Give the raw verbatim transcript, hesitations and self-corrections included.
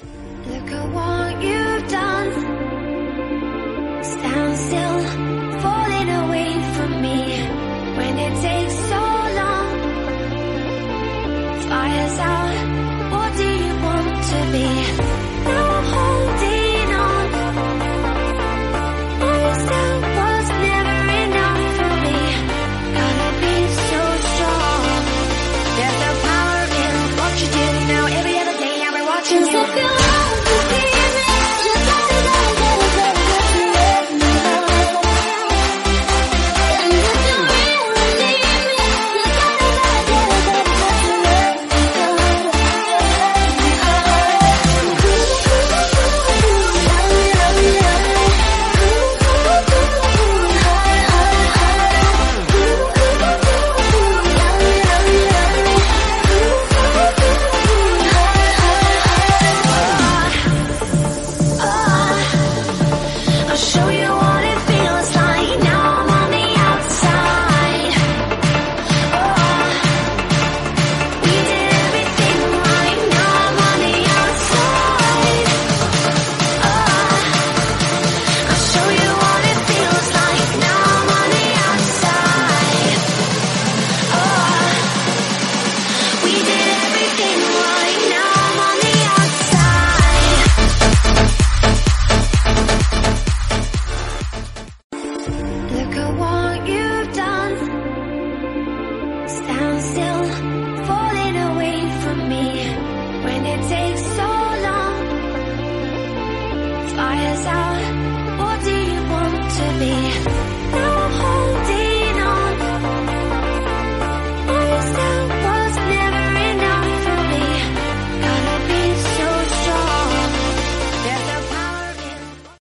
Look at what you've done. Stand still, falling away from me. When it takes so long, fire's out, what do you want to be? Now I'm holding on. Myself was never enough for me. Gotta be so strong. There's no power in what you do. Now every other day I've been watching you.